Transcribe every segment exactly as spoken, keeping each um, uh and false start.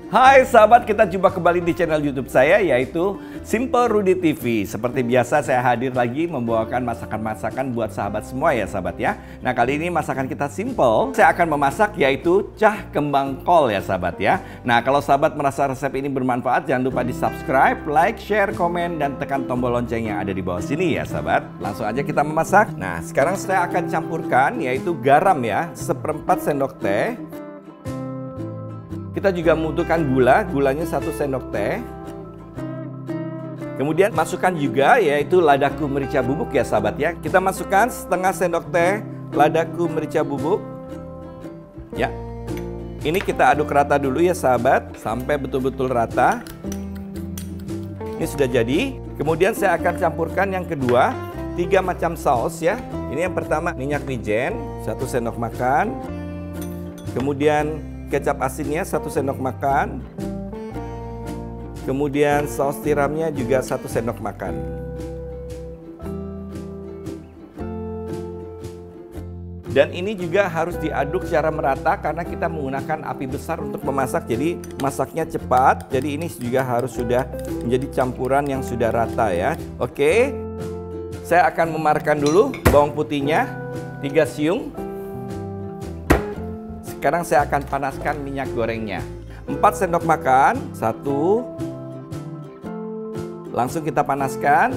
Hai sahabat, kita jumpa kembali di channel YouTube saya yaitu Simple Rudy T V. Seperti biasa saya hadir lagi membawakan masakan-masakan buat sahabat semua ya sahabat ya. Nah kali ini masakan kita simple. Saya akan memasak yaitu cah kembang kol ya sahabat ya. Nah kalau sahabat merasa resep ini bermanfaat, jangan lupa di subscribe, like, share, komen, dan tekan tombol lonceng yang ada di bawah sini ya sahabat. Langsung aja kita memasak. Nah sekarang saya akan campurkan yaitu garam ya, seperempat sendok teh. Kita juga membutuhkan gula, gulanya satu sendok teh. Kemudian masukkan juga yaitu ladaku merica bubuk ya sahabat ya. Kita masukkan setengah sendok teh ladaku merica bubuk. Ya. Ini kita aduk rata dulu ya sahabat, sampai betul-betul rata. Ini sudah jadi. Kemudian saya akan campurkan yang kedua, tiga macam saus ya. Ini yang pertama minyak wijen, satu sendok makan. Kemudian kecap asinnya satu sendok makan. Kemudian saus tiramnya juga satu sendok makan. Dan ini juga harus diaduk secara merata karena kita menggunakan api besar untuk memasak. Jadi masaknya cepat. Jadi ini juga harus sudah menjadi campuran yang sudah rata ya. Oke. Saya akan memarkan dulu bawang putihnya tiga siung. Sekarang saya akan panaskan minyak gorengnya. empat sendok makan, satu. Langsung kita panaskan.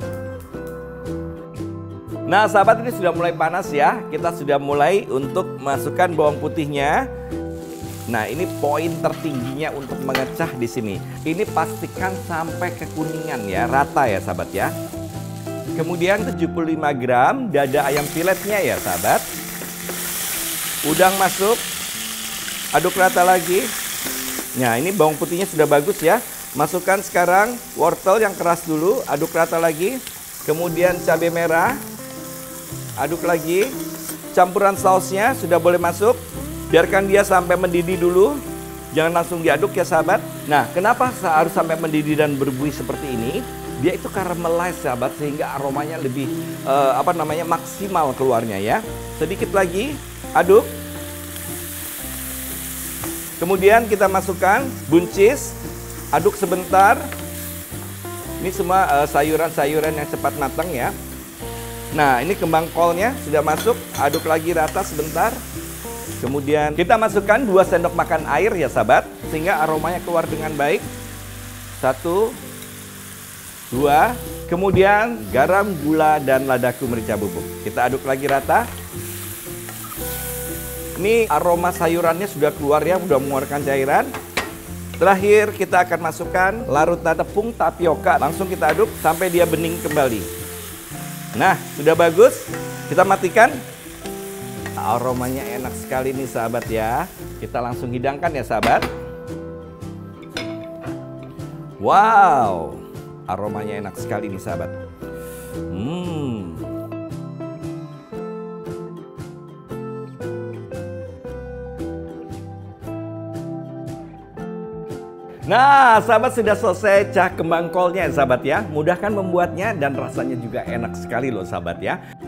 Nah, sahabat ini sudah mulai panas ya. Kita sudah mulai untuk masukkan bawang putihnya. Nah, ini poin tertingginya untuk mengecah di sini. Ini pastikan sampai kekuningan ya, rata ya sahabat ya. Kemudian tujuh puluh lima gram dada ayam filetnya ya sahabat. Udang masuk, aduk rata lagi. Nah ini bawang putihnya sudah bagus ya. Masukkan sekarang wortel yang keras dulu, aduk rata lagi. Kemudian cabai merah, aduk lagi. Campuran sausnya sudah boleh masuk. Biarkan dia sampai mendidih dulu. Jangan langsung diaduk ya sahabat. Nah kenapa harus sampai mendidih dan berbuih seperti ini? Dia itu caramelize sahabat, sehingga aromanya lebih uh, apa namanya maksimal keluarnya ya. Sedikit lagi. Aduk. Kemudian kita masukkan buncis. Aduk sebentar. Ini semua sayuran-sayuran uh, yang cepat matang ya. Nah ini kembang kolnya sudah masuk. Aduk lagi rata sebentar. Kemudian kita masukkan dua sendok makan air ya sahabat, sehingga aromanya keluar dengan baik. Satu, dua. Kemudian garam, gula, dan ladaku merica bubuk. Kita aduk lagi rata. Ini aroma sayurannya sudah keluar ya, sudah mengeluarkan cairan. Terakhir kita akan masukkan larutan tepung tapioka. Langsung kita aduk sampai dia bening kembali. Nah, sudah bagus. Kita matikan. Aromanya enak sekali nih sahabat ya. Kita langsung hidangkan ya sahabat. Wow, aromanya enak sekali nih sahabat. Hmm. Nah, sahabat sudah selesai cah kembang kolnya sahabat ya. Mudah kan membuatnya dan rasanya juga enak sekali loh sahabat ya.